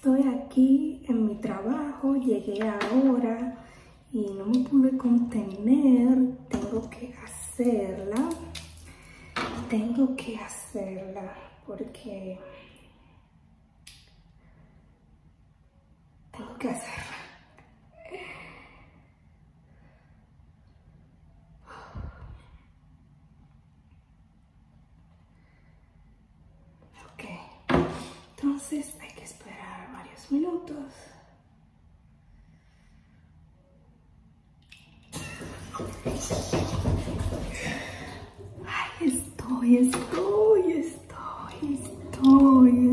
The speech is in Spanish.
estoy aquí en mi trabajo, llegué ahora y no me pude contener. Tengo que hacerla porque tengo que hacerla. Ok, entonces hay que esperar varios minutos. Ay, estoy